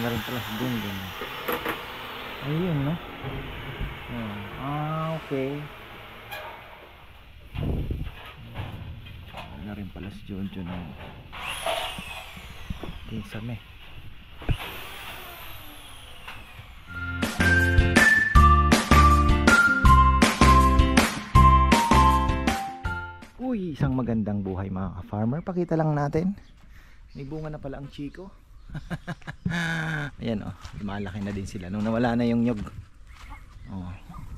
na rin pala si Dingding. Ayun, no? Okay. Na rin pala si Junjun ng kinsame. Uy, isang magandang buhay mga ka-farmer. Pakita lang natin. May bunga na pala ang chiko. Ayan, oh, lumalaki na din sila nung nawala na yung nyug. Oh.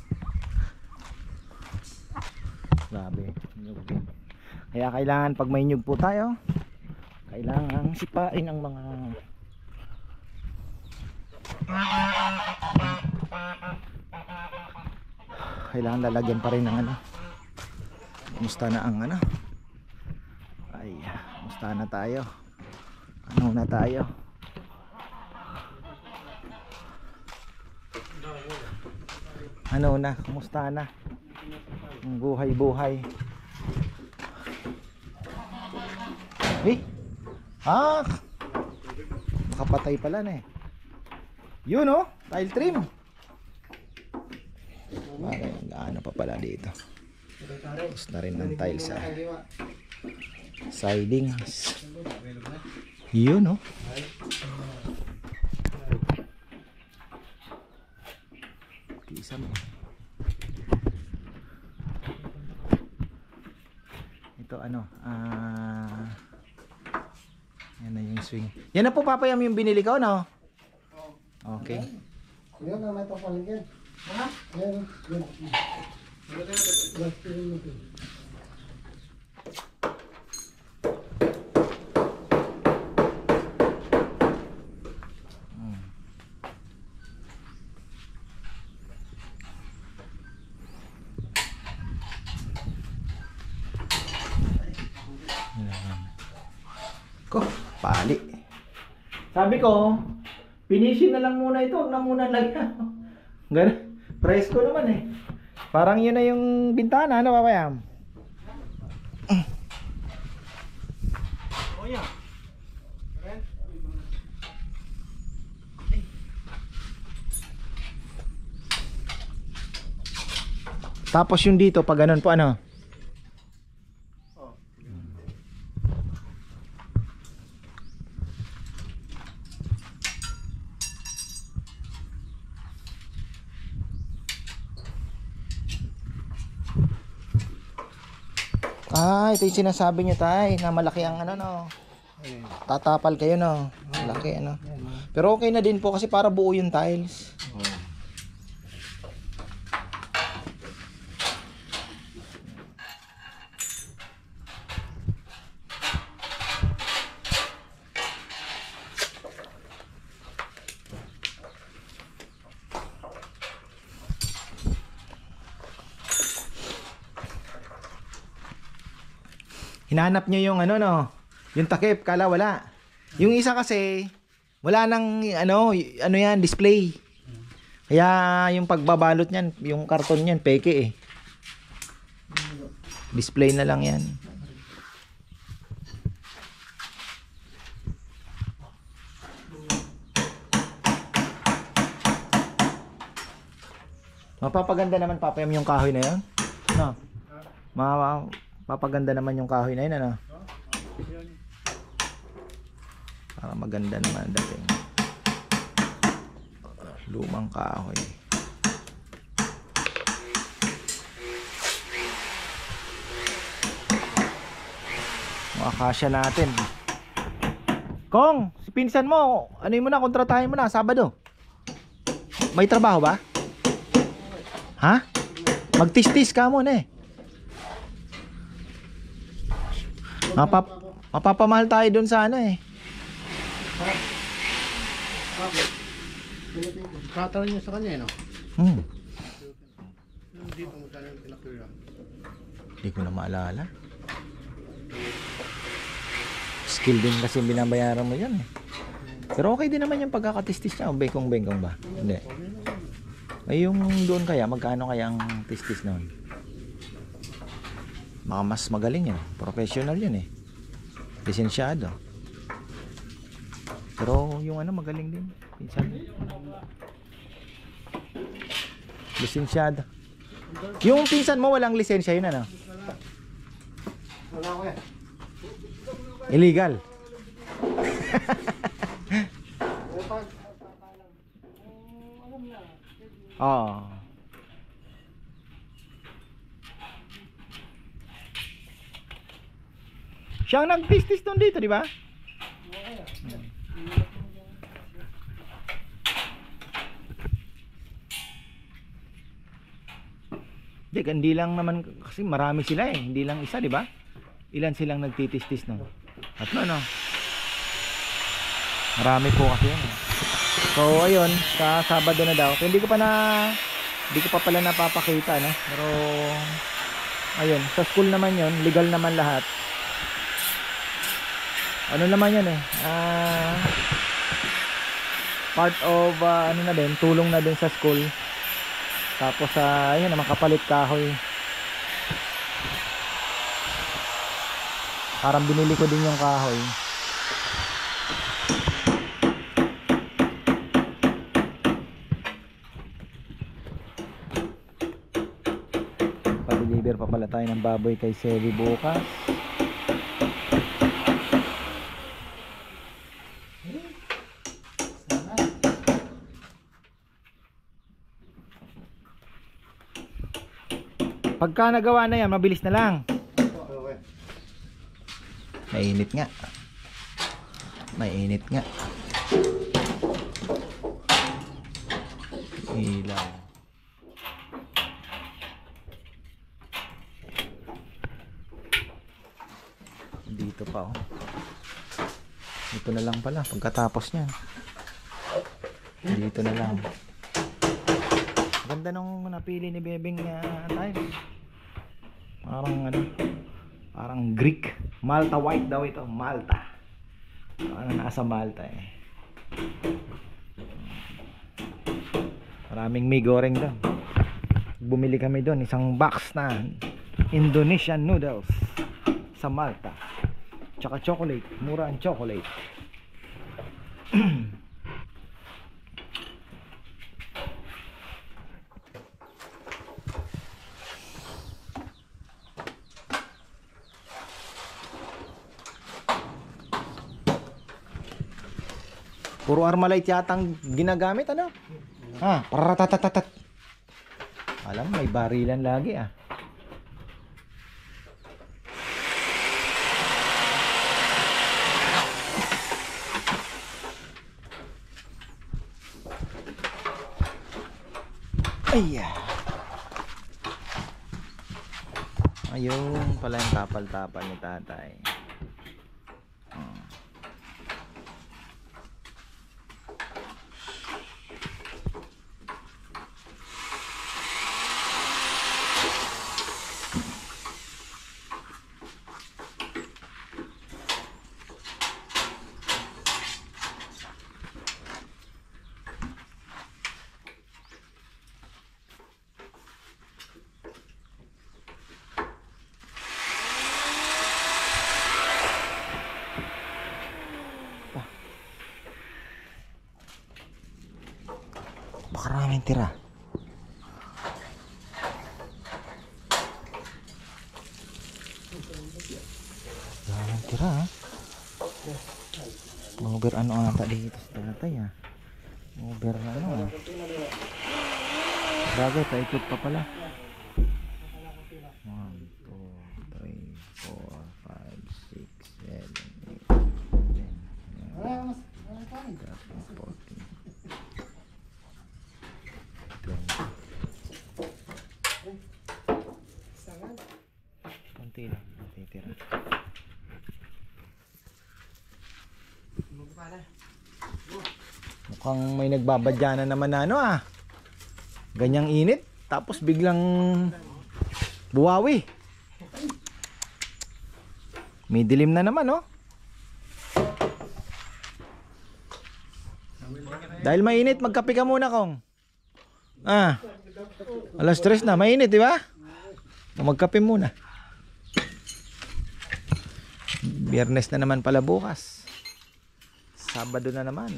Grabe, nyug din. Kaya kailangan pag may nyug po tayo, kailangan sipain ang mga kailangan lalagyan pa rin ng ano. Kumusta na ang ano? Ay, kumusta na tayo? Ano na tayo? Ano na? Kumusta na? Ang buhay-buhay. Eh? Ah! Nakapatay pala na eh. Yun oh! Tile trim! Ano pa pala dito? Tapos na rin ng tiles sa sidings. Yun oh. Isa mo. Ito ano, yan na yung swing. Yan na po papayam yung binili ko, no? Okay. Yan na may papaligyan. Ha? Yan. Ko, pali. Sabi ko, pinishin na lang muna ito, huwag na muna lagyan. Ganun, presko naman eh. Parang yun na yung bintana, ano papayam? Oh yeah. Tapos yung dito, pag ganun po ano? Ah, ito yung sinasabi nyo tay, na malaki ang ano no. Tatapal kayo no. Malaki ano. Pero okay na din po kasi para buo yung tiles. Hinanap nyo yung ano no, yung takip, kala wala. Yung isa kasi wala nang ano yan, display. Kaya yung pagbabalot niyan, yung karton niyan peke eh. Display na lang yan. Mapapaganda naman papayam yung kahoy na yan. No. Papaganda naman yung kahoy na yun ano. Para maganda naman dating. Lumang kahoy. Mga kasya natin. Kong, si pinsan mo, ano mo na, kontratahin mo na, Sabado. May trabaho ba? Ha? Magtistis ka muna eh. Mapapamahal tayo dun sa ano eh. Katawin niyo sa kanya eh no? Hindi pa magkano yung pinakira. Hindi ko na maalala. Skill din kasi binabayaran mo yan eh. Pero okay din naman yung pagkakatistis niya. O bengkong-bengkong ba? Hindi. Ay yung doon kaya, magkano kaya ang tistis noon? Baka mas magaling yan. Professional yan eh. Lisensyado. Pero yung ano magaling din. Pinsan. Lisensyado. Yung pinsan mo walang lisensya yun ano? Wala ko yan. Illegal. Oo. Siya ang nag-tis-tis doon dito, di ba? Hindi lang naman kasi marami sila eh, hindi lang isa, di ba? Ilan silang nagtitis-tis nun? At ano? Marami po kasi yan. So ayun, sa Sabado na daw. Hindi ko pa pala napapakita, no? Pero ayun, sa school naman 'yon, legal naman lahat. Ano naman 'yan eh? Part of ano na din, tulong na din sa school. Tapos ayun, makapalit kahoy. Parang binili ko din yung kahoy. Pa-deliver pa pala tayo ng baboy kay Sevi bukas. Pagka nagawa na yan, mabilis na lang. Mainit nga. Mainit nga. Ilaw. Dito pa oh. Dito na lang pala pagkatapos niyan. Dito na lang. Ganda nung napili ni Bebeng tiles. Parang ano, parang Greek. Malta white daw ito, Malta. Ano nasa Malta eh. Maraming mie goreng doon. Bumili kami doon isang box na Indonesian noodles sa Malta. Tsaka chocolate, mura ang chocolate. Puro Armalite yata ang ginagamit ano? Paratatatatat. Alam may barilan lagi ah. Ayun pala yung tapal-tapal ni tatay. Maraming tira. Maraming tira ha. Over ano ata dito sa tatay ha. Over na ano ha. Bagay, paikot pa pala. 1, 2, 3, 4, 5, 6, 7, 8, 9, 10, 14. Konti lang, natitira. Mukhang may nagbabadya na naman na ano ah. Ganyang init, tapos biglang buwawi. May dilim na naman oh. Dahil mainit, magkape ka muna kong. Alas 3 na, mainit di ba? Magkape muna. Biyernes na naman pala bukas. Sabado na naman.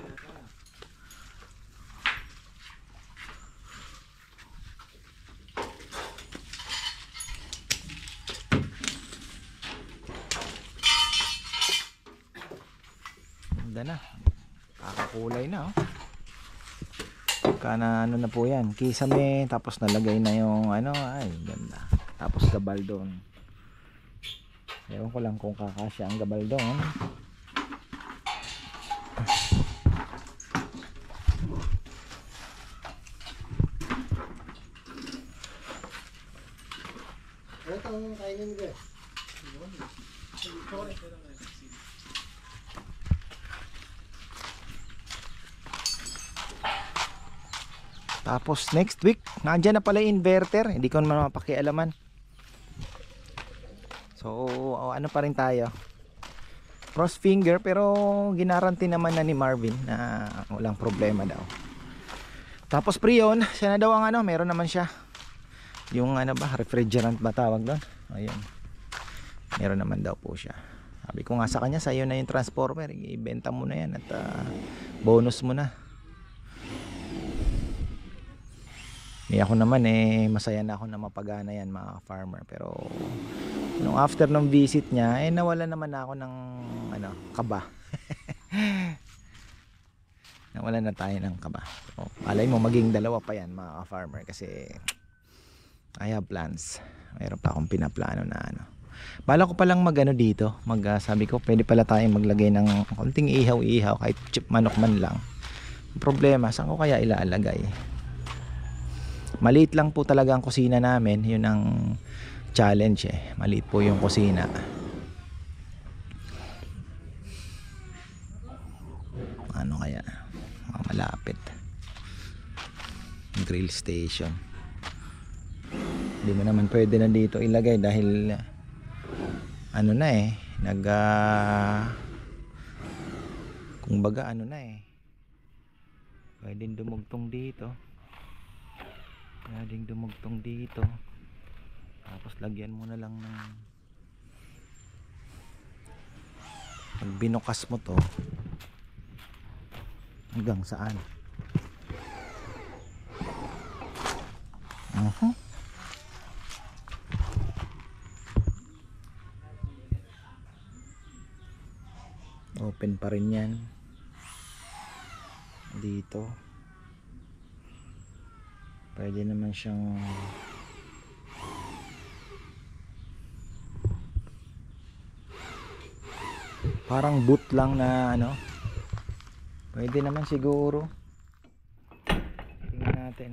Ganda na. Kakakulay na, oh. Pagka na ano na po yan, kisame, tapos nalagay na yung ano, ay ganda. Tapos gabal doon. Ewan ko lang kung kakasya ang gabal doon. Ito ang kainin ko. Tapos next week, nandiyan na pala yung inverter. Hindi ko naman mapakialaman. So, ano pa rin tayo. Cross finger, pero ginaranti naman na ni Marvin na walang problema daw. Tapos Prion, siya na daw ang ano, meron naman siya. Yung ano ba, refrigerant ba tawag doon? Ayun. Meron naman daw po siya. Sabi ko nga sa kanya, sa'yo na yung transformer. Ibenta mo na yan at bonus mo na. Ako naman masaya na ako na mapagana yan mga farmer, pero nung after ng visit niya nawala naman ako ng ano, kaba. Nawala na tayo ng kaba. So, alay mo maging dalawa pa yan mga farmer kasi I have plans. Mayroon pa akong pinaplano na ano. Bala ko palang magano dito, sabi ko pwede pala tayong maglagay ng konting ihaw-ihaw kahit chip manok man lang. Problema, saan ko kaya ilalagay? Maliit lang po talaga ang kusina namin. Yun ang challenge maliit po yung kusina. Ano kaya malapit? Grill station. Hindi mo naman pwede na dito ilagay dahil ano na kung baga ano na pwedeng dumugtong dito. Pwedeng dumugtong dito. Tapos lagyan mo na lang ng pag binukas mo to hanggang saan? Open pa rin yan dito. Pwede naman siyang parang boot lang na ano. Pwede naman siguro. Tingnan natin.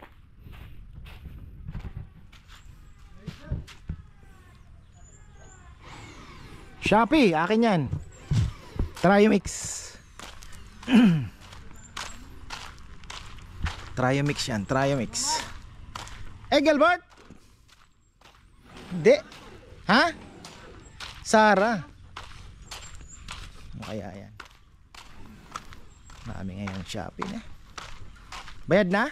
Shopee, akin yan. Triomix. Triomix yan, Triomix. Gilbert? Hindi. Ha? Sara. Ano kaya yan? Marami ngayon Shopee na. Bayad na?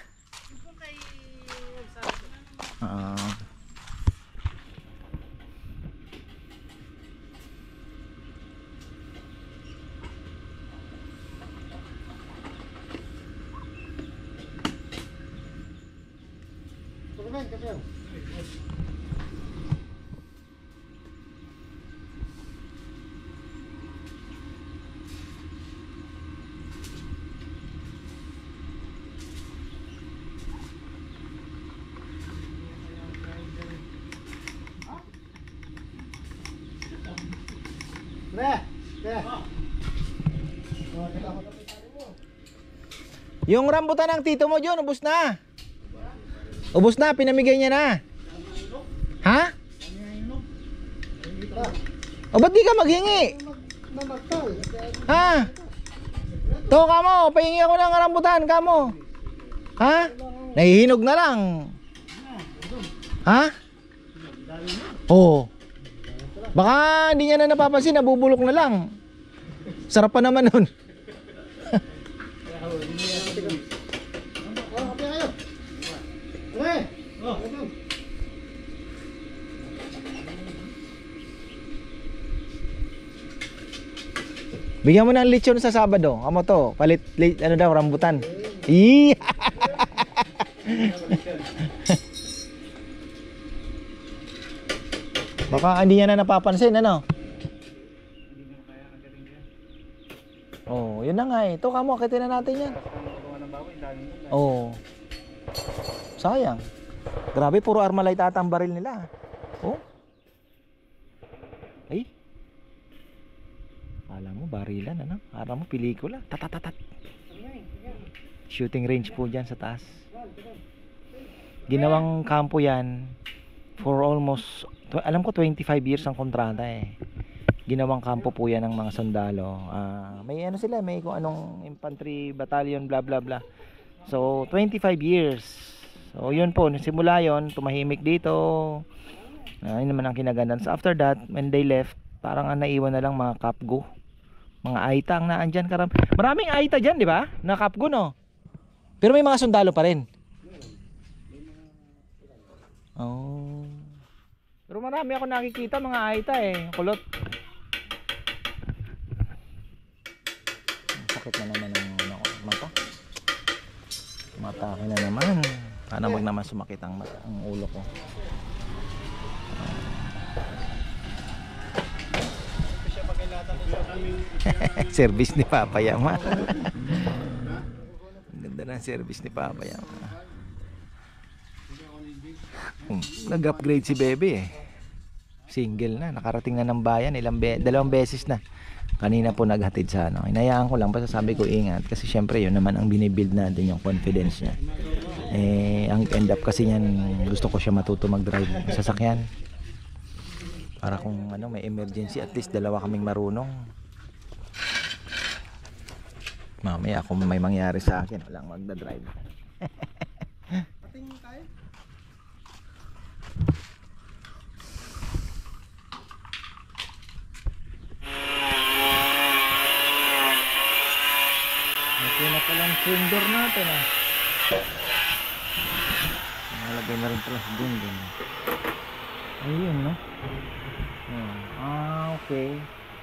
Yung rambutan ng tito mo John, ubos na. Ubos na, pinamigay niya na. Ha? O ba't di ka maghingi? Ha? To kamo, pahingi ako ng rambutan kamo. Ha? Nahihinog na lang. Ha? Oo. Baka hindi niya na napapansin, nabubulok na lang. Sarap pa naman nun. Bigyan mo ng lechon sa Sabado. Amo to, palit ano daw rambutan. Ih. Baka hindi niya na napapansin ano. Oh, yun na nga eh. Ito kamo, akitin na natin yan. Oh. Sayang. Grabe, puro Armalite ata ang baril nila. Oh. Ay. Alam mo, barilan ano? Alam mo, pelikula. Tatatatat. Shooting range po dyan sa taas. Ginawang kampo yan for almost, alam ko 25 years ang kontrata eh. Ginawang kampo po yan ng mga sundalo. May ano sila, may kung anong infantry battalion bla bla bla. So 25 years. So yun po, simula yun, tumahimik dito. Yun naman ang kinagandaan. So after that, when they left, parang naiwan na lang mga kapgo. Mga Aita ang naandyan karam. Maraming Aita dyan, di ba? Na kapgo, no? Pero may mga sundalo pa rin. Oh. Pero marami ako nakikita mga Aita eh. Kulot. Sakit na naman ng mata. Matake na naman. Sana wag naman sumakit ang mata, ang ulo ko. Service ni Papa Yama. Ganda ng service ni Papa Yama. Nag-upgrade si Bebe eh. Single na, nakarating na ng bayan dalawang beses na. Kanina po naghatid sa ano. Hinayaan ko lang, basta sabi ko ingat kasi syempre yun naman ang binibuild natin, yung confidence niya. Ang end up kasi niyan, gusto ko siya matuto mag-drive ng sasakyan. Para kung ano, may emergency, at least dalawa kaming marunong. Mamaya kung may mangyari sa akin, walang magdadrive. Patingin tayo. Ito na palang cylinder natin ah. Nalagay na rin pala sa dinding. Ayun no. Okay.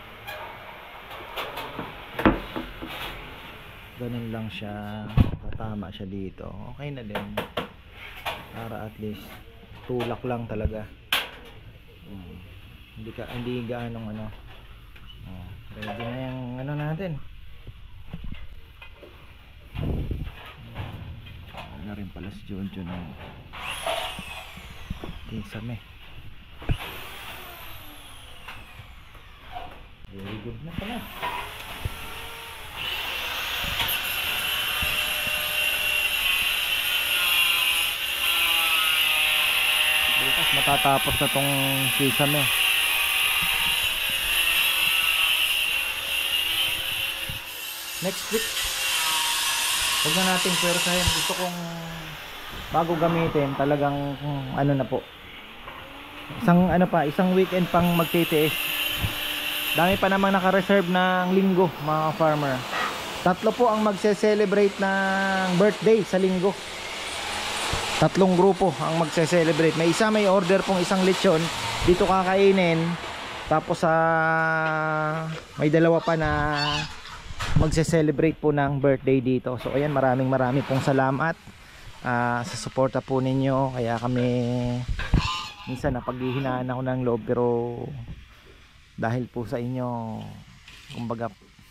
Ganun lang siya. Tatama siya dito. Okay na din. Para at least tulak lang talaga. Hindi gaanong ano. Ready na yung ano natin. Na rin pala si Junjun ng Kinsame. Very good na pala. Bukas matatapos na tong Kinsame. Next week huwag na natin pwersahin. Gusto kong bago gamitin talagang ano na po, isang weekend pang magtitiis. Dami pa namang naka-reserve ng linggo mga farmer. 3 po ang magse-celebrate ng birthday sa linggo. 3 grupo ang magse-celebrate. May isa may order pong isang lechon dito kakainin. Tapos may 2 pa na magse-celebrate po ng birthday dito. So ayan, maraming pong salamat sa suporta po ninyo. Kaya kami minsan napaghihinaan ako ng loob, pero dahil po sa inyo, kumbaga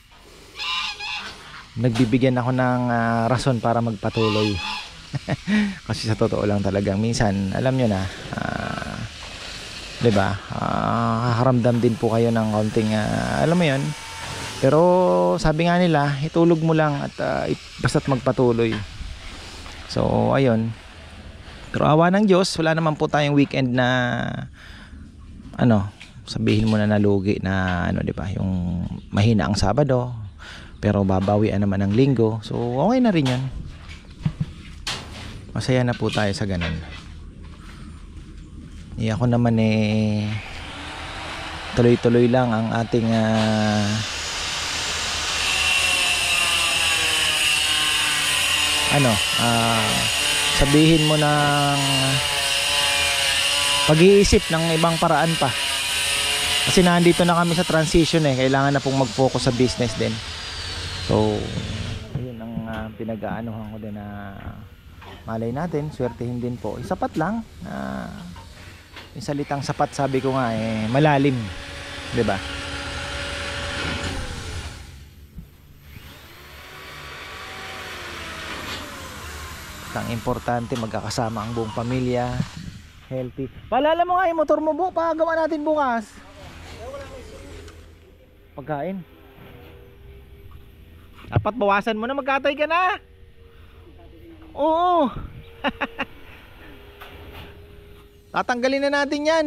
nagbibigyan ako ng rason para magpatuloy. Kasi sa totoo lang talagang minsan, alam nyo na, 'di ba? Kakaramdam din po kayo ng kaunting alam mo 'yon. Pero sabi nga nila, itulog mo lang at basta't magpatuloy. So ayun. Pero awa ng Diyos, wala naman po tayong weekend na sabihin mo na nalugi na 'di ba? Yung mahina ang Sabado, pero babawian naman ang Linggo. So okay na rin 'yan. Masaya na po tayo sa ganun. Ako naman tuloy-tuloy lang ang ating sabihin mo ng pag-iisip ng ibang paraan pa Kasi nandito na kami sa transition eh. Kailangan na pong mag-focus sa business din. So, yun ang pinag-aanuhan ko din na malay natin, swertehin din po. Sapat lang. Yung salitang sapat, sabi ko nga eh, malalim. 'Di ba? Ang importante magkakasama ang buong pamilya, healthy. Paalala mo nga yung motor mo, pagawa natin bukas. Pagkain. Dapat bawasan mo na, magkatay ka na. Oo. Tatanggalin na natin yan.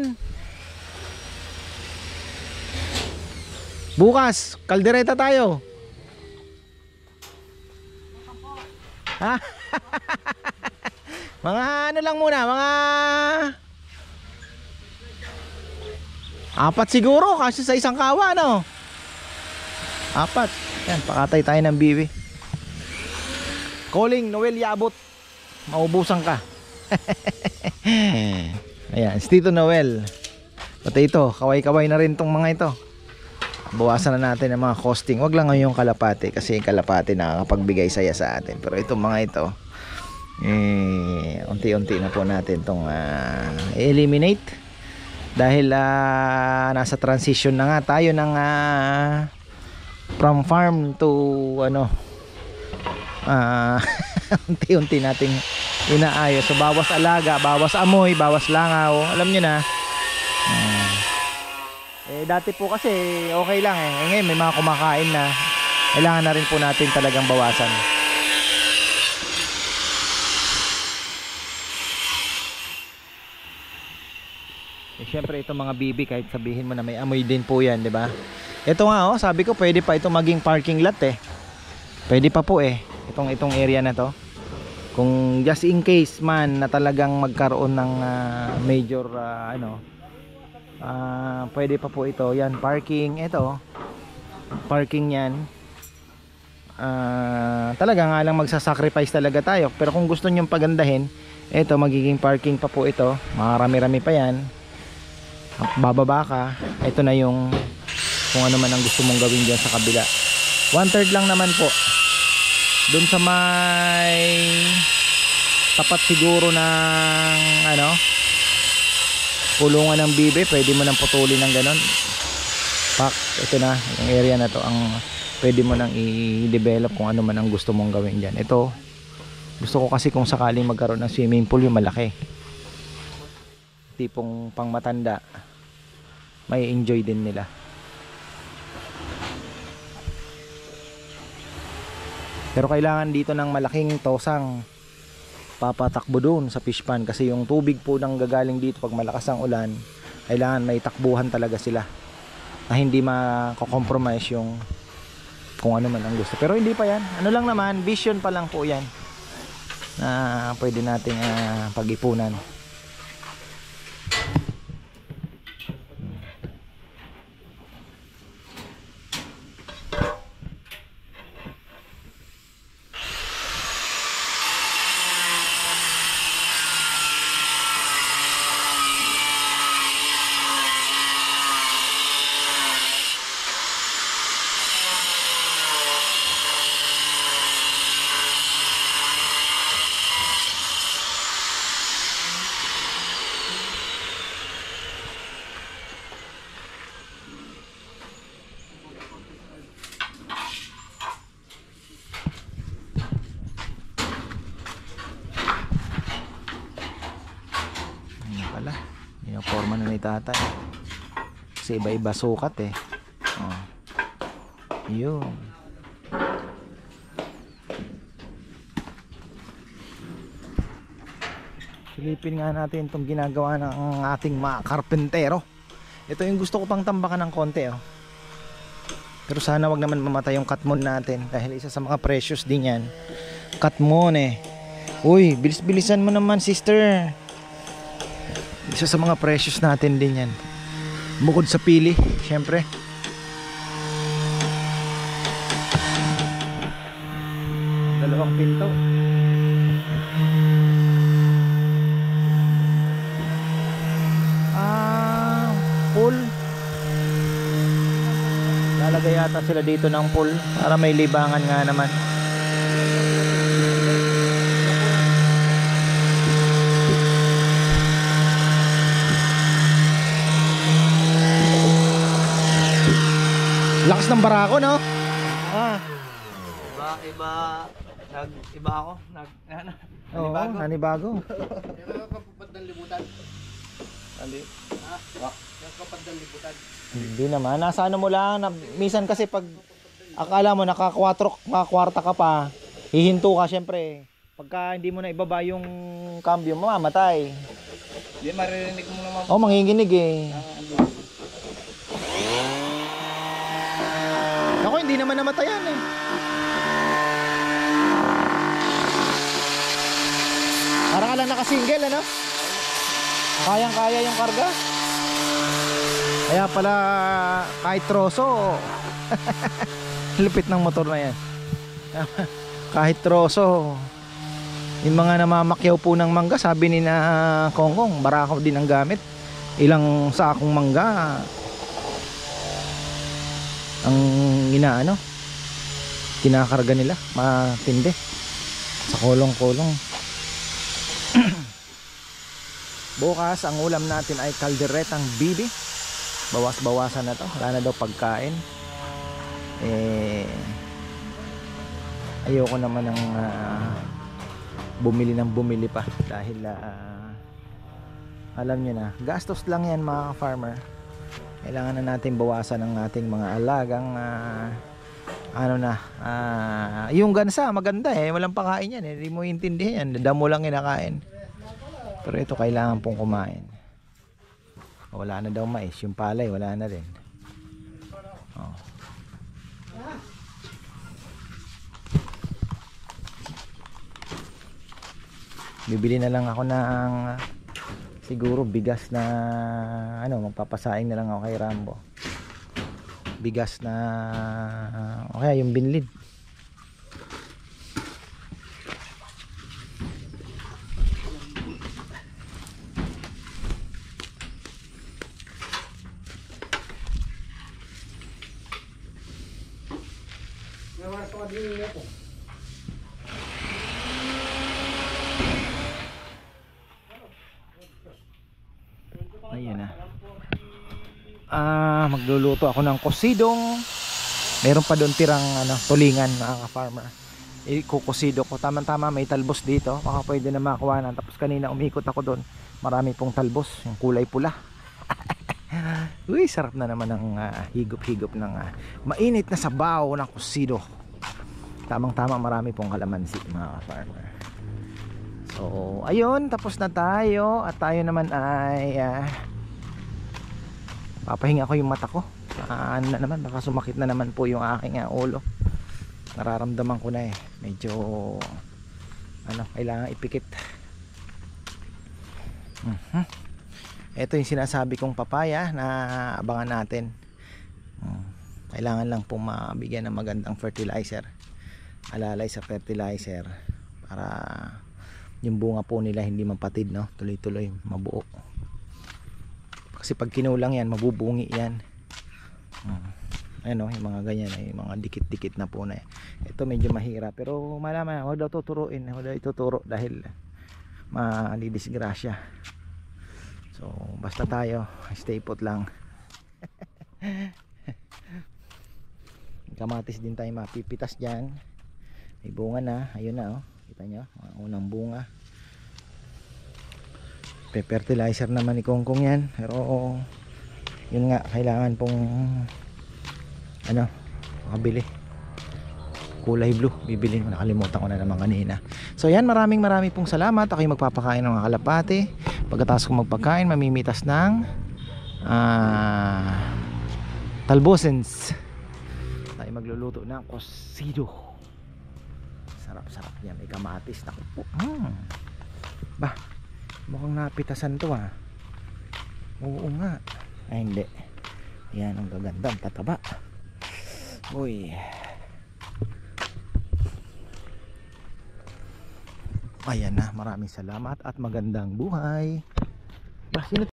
Bukas, kaldereta tayo. Ha? Mga ano lang muna, mga 4 siguro kasi sa isang kawa, no? 4. Yan, pakatay tayo ng biwi. Calling Noel Yabot. Maubusan ka. Ayan, si Tito Noel. Pati ito, kaway-kaway na rin tong mga ito. Bawasan na natin ang mga costing. Wag lang ngayong kalapate kasi yung kalapate nakakapagbigay saya sa atin. Pero itong mga ito, unti-unti na po natin itong eliminate. Dahil nasa transition na nga tayo ng from farm to unti-unti nating inaayos. So bawas alaga, bawas amoy, bawas langaw. Alam nyo na. Dati po kasi okay lang eh. Ngayon may mga kumakain na. Kailangan na rin po natin talagang bawasan. Siyempre itong mga bibi, kahit sabihin mo na may amoy din po yan, di ba? Ito nga sabi ko pwede pa ito maging parking lot eh. Pwede pa po eh. Itong area na to. Kung just in case man na talagang magkaroon ng major pwede pa po ito. Yan, parking. Ito parking yan. Talaga nga lang magsasacrifice talaga tayo. Pero kung gusto nyong pagandahin, ito magiging parking pa po ito. Marami-rami pa yan. Bababa ka. Ito na yung kung ano man ang gusto mong gawin dyan sa kabila. 1/3 lang naman po. Doon sa may tapat siguro ng kulungan ng bibe, pwede mo nang putulin ng ganon. Pak, ito na yung area na to ang pwede mo nang i-develop kung ano man ang gusto mong gawin dyan. Ito, gusto ko kasi kung sakaling magkaroon ng swimming pool yung malaki, tipong pang matanda, may enjoy din nila. Pero kailangan dito ng malaking tosang papatakbo doon sa fish pond kasi yung tubig po nang gagaling dito pag malakas ang ulan, kailangan may takbuhan talaga sila na hindi mako-compromise yung kung ano man ang gusto. Pero hindi pa yan, ano lang naman, vision pa lang po yan na pwede nating pag-ipunan. Yung forma na ni tatay kasi iba-iba sukat eh. Yun. Silipin nga natin itong ginagawa ng ating mga karpentero. Ito yung gusto ko pang tambakan ng konti pero sana wag naman mamatay yung katmon natin dahil isa sa mga precious din yan, katmon eh. Uy, bilis-bilisan mo naman sister. Isa sa mga precious natin din yan bukod sa pili, syempre. Dalawang pinto. Full Naglalagay yata sila dito ng pool para may libangan nga naman. Lakas ng barako, no? Ah. Iba ako. Oo, nanibago. Nakakapagpad ng libutan. Hindi. Nakakapagpad ng libutan. Hindi naman. Nasa ano mo lang. Minsan kasi pag akala mo nakakwarta ka pa, hihinto ka syempre. Pagka hindi mo na ibaba yung cambio, mamamatay. Hindi, maririnig mo naman. Oh, manginginig eh. Ako, hindi naman namatayan eh. Para ka lang nakasingle, ano? Kayang-kaya yung karga. Kaya pala kahit troso lupit ng motor na yan. Kahit troso, yung mga namamakyaw po ng mangga, sabi ni na Kongkong, barako din ang gamit. Ilang sakong mangga ang inaano, kinakarga nila, matindi sa kolong-kolong. Bukas ang ulam natin ay kalderetang bibi. Bawas-bawasan na to, wala na daw pagkain. Ayoko naman ng bumili pa dahil alam nyo na, gastos lang yan mga farmer. Kailangan na natin bawasan ang ating mga alagang yung gansa maganda eh, walang pakain yan eh, hindi mo intindihan yan, damo lang kinakain. Pero ito kailangan pong kumain. Wala na daw mais, yung palay wala na rin. Oh. Bibili na lang ako ng siguro bigas na magpapasaing na lang ako kay Rambo. Bigas na okay, yung binlid. Ayan na. Magluluto ako ng kosidong. Meron pa doon tirang tulingan mga ka-farmer. Ikukusido ko. Tama-tama may talbos dito. Baka pwede na makuha na. Tapos kanina umikot ako doon. Marami pong talbos. Yung kulay pula. Uy, sarap na naman ng higop-higop ng mainit na sabaw ng kusido. Tamang-tama marami pong kalamansi mga ka-farmer. So, ayun. Tapos na tayo. At tayo naman ay papahinga ko yung mata ko. Na naman, baka sumakit na naman po yung aking ulo. Nararamdaman ko na eh. Medyo kailangan ipikit. Ito yung sinasabi kong papaya na abangan natin. Kailangan lang po mabigyan ng magandang fertilizer. Alalay sa fertilizer para yung bunga po nila hindi mapatid, no? Tuloy-tuloy, mabuo. Kasi pag kinulang yan, mabubungi yan. Yung mga ganyan, yung mga dikit-dikit na po na. Ito medyo mahirap, pero malaman, huwag daw tuturuin, huwag daw ituturo dahil malidisgrasya. So, basta tayo, stay put lang. Kamatis din tayo mapipitas dyan. May bunga na, ayun na, kita nyo, unang bunga. Fertilizer naman ni Kongkong yan, pero yun nga, kailangan pong makabili. Kulay blue, bibili mo, nakalimutan ko na naman kanina. So yan, maraming pong salamat. Ako'y magpapakain ng mga kalapati. Pagkatapos ko magpakain, mamimitas ng talbosins. Tayo magluluto ng kosido. Sarap yan, may kamatis. Naku po. Bah, mukhang napitasan to Oo nga. Ay hindi. Yan ang gaganda, ang tataba. Uy. Ayan na, maraming salamat at magandang buhay. Bah,